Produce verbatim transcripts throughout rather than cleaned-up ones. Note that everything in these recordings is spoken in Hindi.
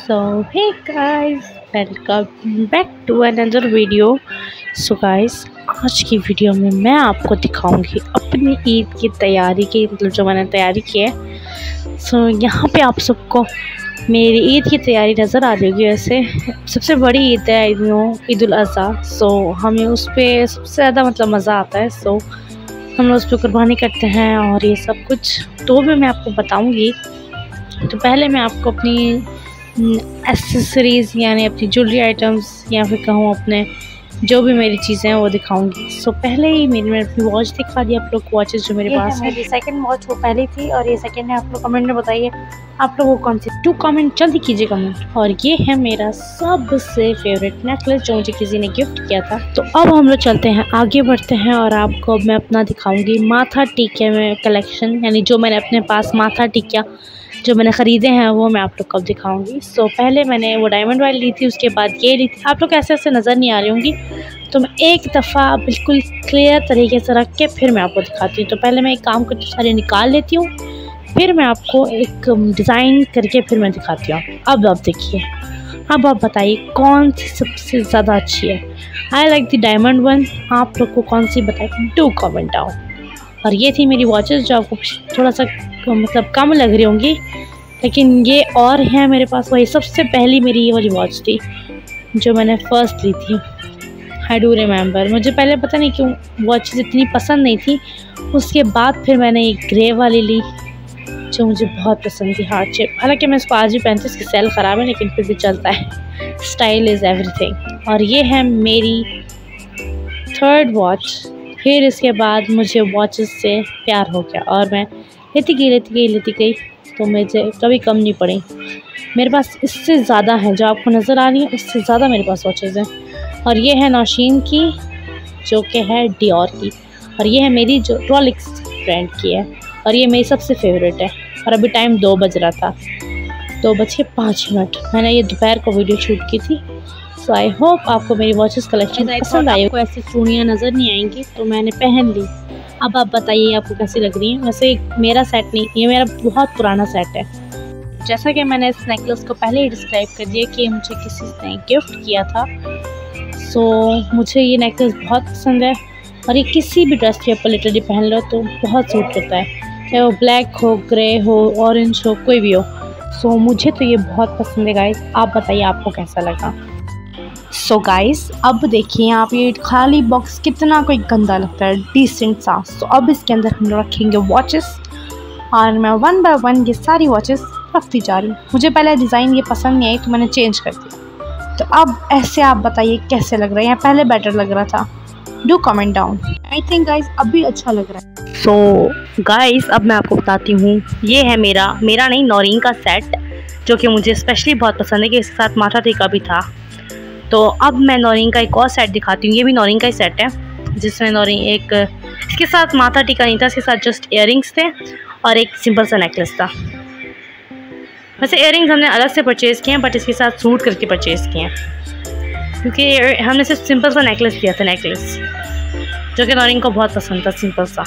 So hey guys, welcome back to another video. So guys, आज की वीडियो में मैं आपको दिखाऊंगी अपनी ईद की तैयारी की, मतलब जो मैंने तैयारी की है। सो so, यहाँ पे आप सबको मेरी ईद की तैयारी नज़र आ रही होगी। वैसे सबसे बड़ी ईद है ईद उल अज़हा। सो हमें उस पर सबसे ज़्यादा मतलब मज़ा आता है। सो हम लोग उस पर कुर्बानी करते हैं और ये सब कुछ तो भी मैं आपको बताऊँगी। तो पहले मैं आपको अपनी एसेसरीज़ यानी अपनी ज्वेलरी आइटम्स या फिर कहूँ अपने जो भी मेरी चीज़ें हैं वो दिखाऊंगी। सो so, पहले ही मेरी मैंने अपनी वॉच दिखा दी आप लोग को। वॉचेस जो मेरे पास है, मेरी सेकंड वॉच वो पहली थी और ये सेकंड है। आप लोग कमेंट में बताइए आप लोग वो कौन सी, टू कमेंट जल्दी कीजिए कमेंट। और ये है मेरा सबसे फेवरेट नेकलेस जो मुझे किसी ने गिफ्ट किया था। तो अब हम लोग चलते हैं, आगे बढ़ते हैं और आपको अब मैं अपना दिखाऊँगी माथा टीके में कलेक्शन, यानी जो मैंने अपने पास माथा टीका जो मैंने ख़रीदे हैं वो मैं आप लोग को दिखाऊंगी। सो so, पहले मैंने वो डायमंड वाली ली थी, उसके बाद ये ली थी। आप लोग ऐसे ऐसे नज़र नहीं आ रही होंगी, तो मैं एक दफ़ा बिल्कुल क्लियर तरीके से रख के फिर मैं आपको दिखाती हूँ। तो पहले मैं एक काम करती हूँ, सारे निकाल लेती हूँ, फिर मैं आपको एक डिज़ाइन करके फिर मैं दिखाती हूँ। अब आप देखिए, अब आप बताइए कौन सी सबसे ज़्यादा अच्छी है। I like the diamond one. आप लोग को कौन सी बताए, डू कमेंट डाउन। और ये थी मेरी वॉचेस जो आपको थोड़ा सा मतलब कम लग रही होंगी, लेकिन ये और है मेरे पास। वही सबसे पहली मेरी ये वाली वॉच थी जो मैंने फ़र्स्ट ली थी। I do remember. मुझे पहले पता नहीं क्यों वॉचेस इतनी पसंद नहीं थी, उसके बाद फिर मैंने एक ग्रे वाली ली जो मुझे बहुत पसंद थी, हार्ट शेप। हालांकि मैं इसको आज भी पहनती हूँ, इसकी सेल ख़राब है लेकिन फिर भी चलता है। Style is everything. और ये है मेरी थर्ड वॉच। फिर इसके बाद मुझे वॉचेस से प्यार हो गया और मैं लेती गई लेती गई लेती गई तो मुझे कभी कम नहीं पड़ी। मेरे पास इससे ज़्यादा है, जो आपको नज़र आ रही है उससे ज़्यादा मेरे पास वॉचेस हैं। और ये है नौशीन की जो कि है डियोर की, और ये है मेरी जो रोलेक्स ब्रांड की है, और ये मेरी सबसे फेवरेट है। और अभी टाइम दो बज रहा था, दो बज के पाँच मिनट। मैंने ये दोपहर को वीडियो शूट की थी। सो आई होप आपको मेरी वॉचेस कलेक्शन पसंद आई। आपको ऐसी चूड़ियाँ नज़र नहीं आएंगी तो मैंने पहन ली। अब आप बताइए आपको कैसी लग रही है। वैसे मेरा सेट नहीं, ये मेरा बहुत पुराना सेट है। जैसा कि मैंने इस नेकलेस को पहले ही डिस्क्राइब कर दिया कि मुझे किसी ने गिफ्ट किया था। सो मुझे ये नेकलेस बहुत पसंद है और ये किसी भी ड्रेस के ऊपर लिटरली पहन लो तो बहुत सूट करता है, चाहे वो ब्लैक हो, ग्रे हो, ऑरेंज हो, कोई भी हो। सो मुझे तो ये बहुत पसंद है गाइस। आप बताइए आपको कैसा लगा। सो so गाइस, अब देखिए आप, ये खाली बॉक्स कितना कोई गंदा लगता है, डिसेंट सा। सो so अब इसके अंदर हम लोग रखेंगे वॉचेस और मैं वन बाय वन ये सारी वॉचेस रखती जा रही हूँ। मुझे पहले डिज़ाइन ये पसंद नहीं आई तो मैंने चेंज कर दिया। तो अब ऐसे आप बताइए कैसे लग रहा है, या पहले बेटर लग रहा था, do comment down. I think guys अभी अच्छा लग रहा है। सो so गाइस, अब मैं आपको बताती हूँ, ये है मेरा मेरा नहीं नौरीन का सेट जो कि मुझे स्पेशली बहुत पसंद है कि इसके साथ माथा टीका भी था। तो अब मैं नौरीन का एक और सेट दिखाती हूँ। ये भी नौरीन का ही सेट है जिसमें नौरीन एक, इसके साथ माथा टीका नहीं था, इसके साथ जस्ट इयररिंग्स थे और एक सिंपल सा नेकलेस था। वैसे इयररिंग्स हमने अलग से परचेज़ किए हैं बट इसके साथ सूट करके परचेज़ किए हैं क्योंकि हमने सिर्फ सिंपल सा नेकलेस लिया था, नेकलेस जो कि नौरीन को बहुत पसंद था, सिंपल सा।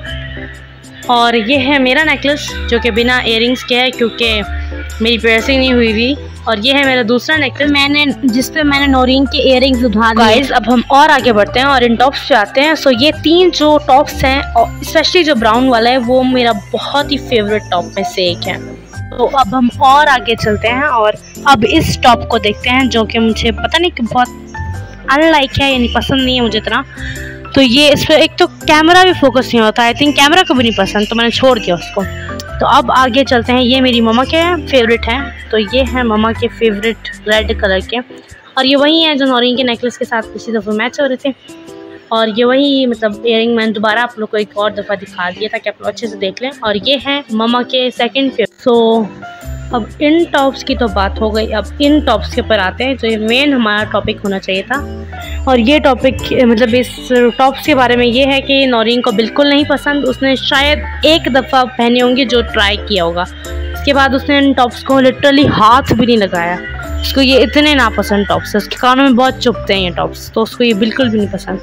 और ये है मेरा नेकलेस जो कि बिना इयररिंग्स के है क्योंकि मेरी पियर्सिंग नहीं हुई थी। और ये है मेरा दूसरा नेकलेस मैंने जिस पे मैंने नौरीन के इयररिंग्स उठा दिए। गाइस, अब हम और आगे बढ़ते हैं और इन टॉप्स पे आते हैं। सो ये तीन जो टॉप्स हैं, और स्पेशली जो ब्राउन वाला है वो मेरा बहुत ही फेवरेट टॉप में से एक है। तो अब हम और आगे चलते हैं और अब इस टॉप को देखते हैं जो कि मुझे पता नहीं कि बहुत अनलाइक है, यानी पसंद नहीं है मुझे इतना। तो ये इस पर एक तो कैमरा भी फोकस नहीं होता, आई थिंक कैमरा को भी नहीं पसंद, तो मैंने छोड़ दिया उसको। तो अब आगे चलते हैं। ये मेरी मम्मा के फेवरेट हैं, तो ये है मम्मा के फेवरेट रेड कलर के, और ये वही हैं जो नौरीन के नेकलेस के साथ पिछली दफ़ा मैच हो रहे थे। और ये वही मतलब इयरिंग मैंने दोबारा आप लोग को एक और दफ़ा दिखा दिया ताकि आप लोग अच्छे से देख लें। और ये हैं मम्मा के सेकंड फेवरेट। सो अब इन टॉप्स की तो बात हो गई, अब इन टॉप्स के ऊपर आते हैं जो ये मेन हमारा टॉपिक होना चाहिए था। और ये टॉपिक मतलब इस टॉप्स के बारे में ये है कि नौरीन को बिल्कुल नहीं पसंद। उसने शायद एक दफ़ा पहने होंगे जो ट्राई किया होगा, इसके बाद उसने इन टॉप्स को लिटरली हाथ भी नहीं लगाया। उसको ये इतने नापसंद टॉप्स है, उसके कानों में बहुत चुभते हैं ये टॉप्स, तो उसको ये बिल्कुल भी नहीं पसंद।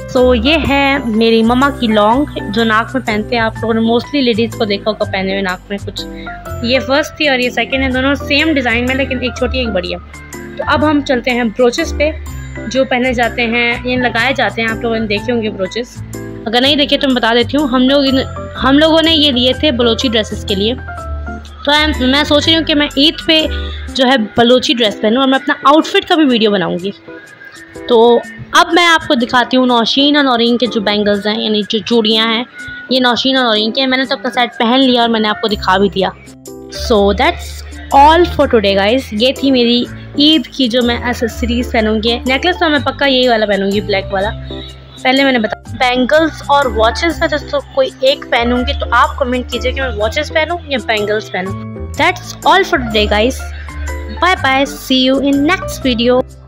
सो so, ये है मेरी मम्मा की लॉन्ग जो नाक में पहनते हैं। आप लोगों ने मोस्टली लेडीज़ को देखा होगा पहने हुए नाक में कुछ। ये फर्स्ट थी और ये सेकंड है, दोनों सेम डिज़ाइन में, लेकिन एक छोटी एक बड़ी है। तो अब हम चलते हैं ब्रोचेस पे जो पहने जाते हैं, ये लगाए जाते हैं। आप लोगों ने देखे होंगे ब्रोचेस, अगर नहीं देखे तो मैं बता देती हूँ। हम लोग हम लोगों ने ये लिए थे बलोची ड्रेसेस के लिए। तो मैं सोच रही हूँ कि मैं ईद पे जो है बलोची ड्रेस पहनूँ और मैं अपना आउटफिट का भी वीडियो बनाऊँगी। तो अब मैं आपको दिखाती हूँ नौशीन और नौरीन के जो बैंगल्स हैं, यानी जो चूड़ियाँ हैं, ये नौशीन और नौरीन के। मैंने तो अपना सेट पहन लिया और मैंने आपको दिखा भी दिया। So that's all for today guys. ये थी मेरी ईद की जो मैं एसेसरीज पहनूँगी। नेकलेस तो मैं पक्का यही वाला पहनूँगी, ब्लैक वाला। पहले मैंने बताया बैंगल्स और वॉचेस में दोस्तों कोई एक पहनूँगी, तो आप कमेंट कीजिए कि मैं वॉचेस पहनूँ या बैंगल्स पहनूँ। That's all for today guys. Bye bye, see you in next video.